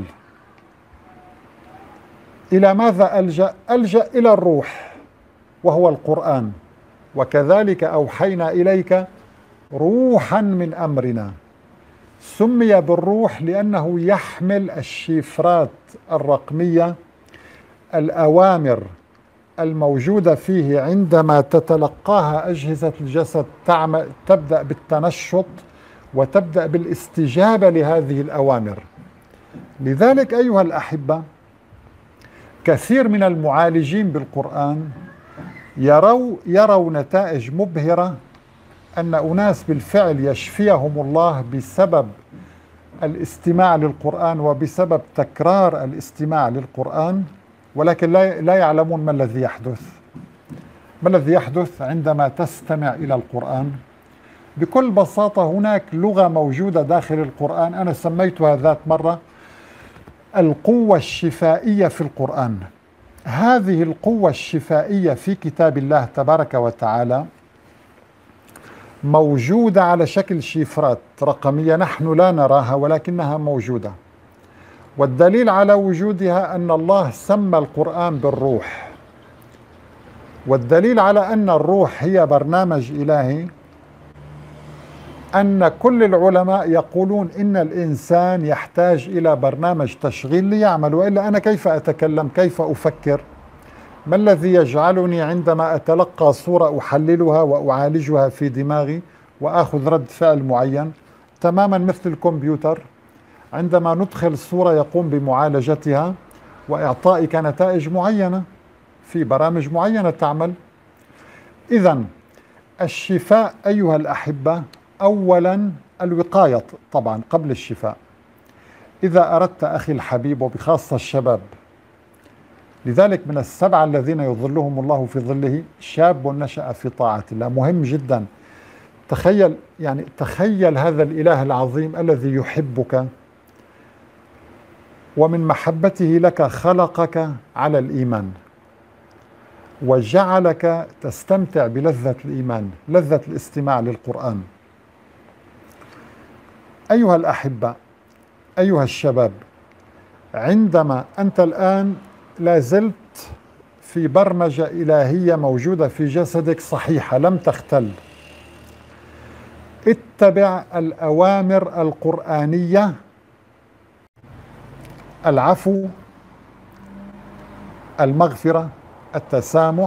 إلى ماذا ألجأ؟ ألجأ إلى الروح وهو القرآن. وكذلك أوحينا إليك روحا من أمرنا. سمي بالروح لأنه يحمل الشفرات الرقمية، الأوامر الموجودة فيه عندما تتلقاها أجهزة الجسد تعمل، تبدأ بالتنشط وتبدأ بالاستجابة لهذه الأوامر. لذلك أيها الأحبة، كثير من المعالجين بالقرآن يروا يروا نتائج مبهرة، أن أناس بالفعل يشفيهم الله بسبب الاستماع للقرآن وبسبب تكرار الاستماع للقرآن، ولكن لا لا يعلمون ما الذي يحدث. ما الذي يحدث عندما تستمع إلى القرآن؟ بكل بساطة هناك لغة موجودة داخل القرآن، أنا سميتها ذات مرة القوة الشفائية في القرآن. هذه القوة الشفائية في كتاب الله تبارك وتعالى موجودة على شكل شفرات رقمية نحن لا نراها ولكنها موجودة. والدليل على وجودها أن الله سمى القرآن بالروح. والدليل على أن الروح هي برنامج إلهي أن كل العلماء يقولون إن الإنسان يحتاج إلى برنامج تشغيل ليعمل، وإلا أنا كيف أتكلم؟ كيف أفكر؟ ما الذي يجعلني عندما أتلقى صورة أحللها وأعالجها في دماغي وأخذ رد فعل معين؟ تماما مثل الكمبيوتر، عندما ندخل صورة يقوم بمعالجتها وإعطائك نتائج معينة في برامج معينة تعمل. إذن الشفاء أيها الأحبة أولا الوقاية طبعا قبل الشفاء. إذا أردت أخي الحبيب وبخاصة الشباب، لذلك من السبعة الذين يظلهم الله في ظله شاب نشأ في طاعة الله. مهم جدا. تخيل يعني تخيل هذا الإله العظيم الذي يحبك ومن محبته لك خلقك على الإيمان وجعلك تستمتع بلذة الإيمان، لذة الاستماع للقرآن. أيها الأحبة، أيها الشباب، عندما أنت الآن لا زلت في برمجة إلهية موجودة في جسدك صحيحة لم تختل، اتبع الأوامر القرآنية: العفو، المغفرة، التسامح،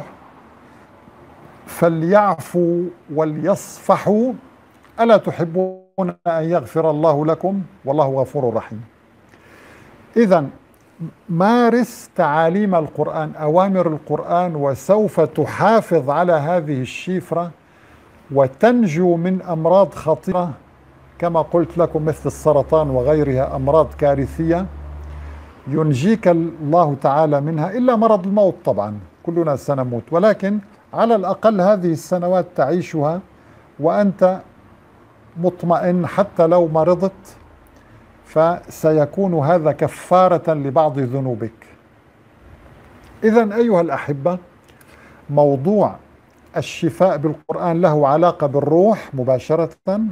فليعفوا وليصفحوا ألا تحبون أن يغفر الله لكم والله غفور رحيم. إذن مارس تعاليم القرآن، أوامر القرآن، وسوف تحافظ على هذه الشفرة وتنجو من أمراض خطيرة كما قلت لكم مثل السرطان وغيرها، أمراض كارثية ينجيك الله تعالى منها، إلا مرض الموت طبعا، كلنا سنموت، ولكن على الأقل هذه السنوات تعيشها وأنت مطمئن. حتى لو مرضت فسيكون هذا كفارة لبعض ذنوبك. إذن أيها الأحبة، موضوع الشفاء بالقرآن له علاقة بالروح مباشرة،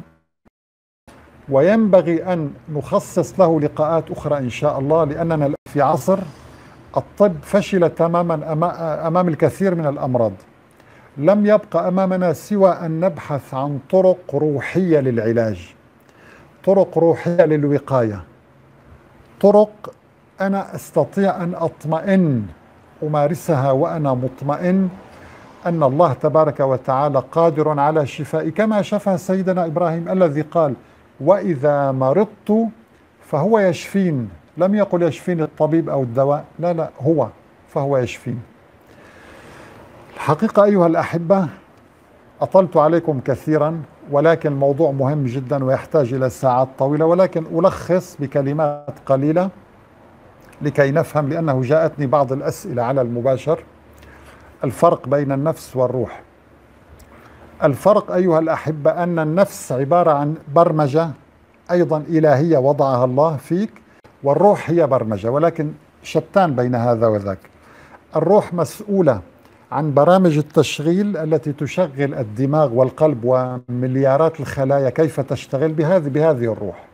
وينبغي أن نخصص له لقاءات أخرى إن شاء الله، لأننا في عصر الطب فشل تماما أمام الكثير من الأمراض. لم يبقى أمامنا سوى أن نبحث عن طرق روحية للعلاج، طرق روحية للوقاية، طرق أنا أستطيع أن أطمئن أمارسها وأنا مطمئن أن الله تبارك وتعالى قادر على شفائي، كما شفى سيدنا إبراهيم الذي قال: وإذا مرضت فهو يشفين. لم يقل يشفين الطبيب أو الدواء، لا لا، هو فهو يشفين. الحقيقة أيها الأحبة أطلت عليكم كثيرا، ولكن الموضوع مهم جدا ويحتاج إلى ساعات طويلة، ولكن ألخص بكلمات قليلة لكي نفهم، لأنه جاءتني بعض الأسئلة على المباشر. الفرق بين النفس والروح. الفرق أيها الأحبة أن النفس عبارة عن برمجة أيضا إلهية وضعها الله فيك، والروح هي برمجة، ولكن شتان بين هذا وذاك. الروح مسؤولة عن برامج التشغيل التي تشغل الدماغ والقلب ومليارات الخلايا كيف تشتغل بهذه بهذه الروح.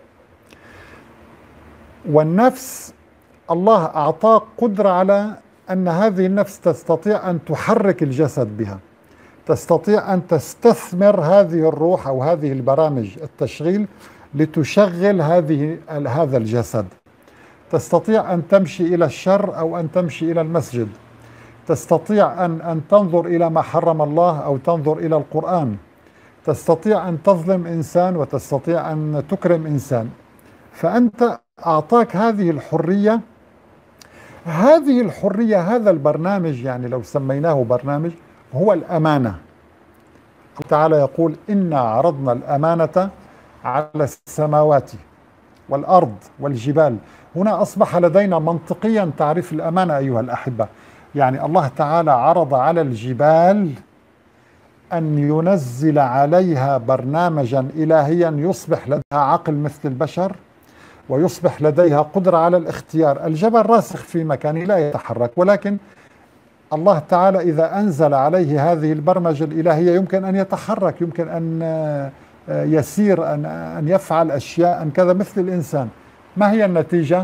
والنفس الله أعطاك قدرة على أن هذه النفس تستطيع أن تحرك الجسد بها، تستطيع أن تستثمر هذه الروح أو هذه البرامج التشغيل لتشغل هذه هذا الجسد. تستطيع أن تمشي إلى الشر أو أن تمشي إلى المسجد، تستطيع أن أن تنظر إلى ما حرم الله أو تنظر إلى القرآن، تستطيع أن تظلم إنسان وتستطيع أن تكرم إنسان. فأنت أعطاك هذه الحرية. هذه الحرية، هذا البرنامج، يعني لو سميناه برنامج، هو الأمانة. الله تعالى يقول: إنا عرضنا الأمانة على السماوات والأرض والجبال. هنا أصبح لدينا منطقيا تعريف الأمانة أيها الأحبة. يعني الله تعالى عرض على الجبال أن ينزل عليها برنامجا إلهيا يصبح لديها عقل مثل البشر، ويصبح لديها قدرة على الاختيار. الجبل راسخ في مكانه لا يتحرك، ولكن الله تعالى إذا أنزل عليه هذه البرمجة الإلهية يمكن أن يتحرك، يمكن أن يسير، أن أن يفعل أشياء كذا مثل الإنسان. ما هي النتيجة؟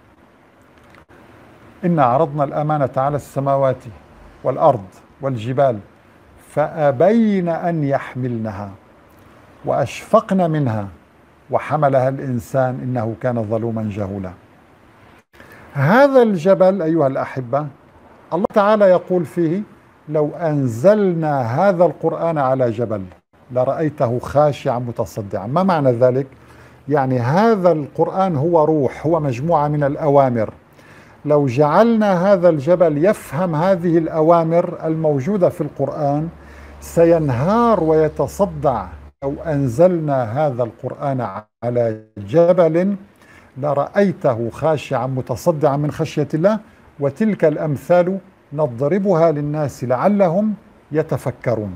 إنا عرضنا الأمانة على السماوات والأرض والجبال فأبين أن يحملنها وأشفقن منها وحملها الإنسان إنه كان ظلوما جهولا. هذا الجبل أيها الأحبة الله تعالى يقول فيه: لو أنزلنا هذا القرآن على جبل لرأيته خاشعا متصدعا. ما معنى ذلك؟ يعني هذا القرآن هو روح، هو مجموعة من الأوامر. لو جعلنا هذا الجبل يفهم هذه الأوامر الموجودة في القرآن سينهار ويتصدع. لو أنزلنا هذا القرآن على جبل لرأيته خاشعا متصدعا من خشية الله. وتلك الأمثال نضربها للناس لعلهم يتفكرون.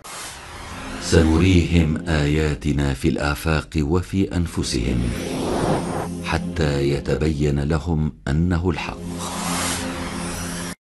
سنريهم آياتنا في الآفاق وفي أنفسهم حتى يتبين لهم أنه الحق.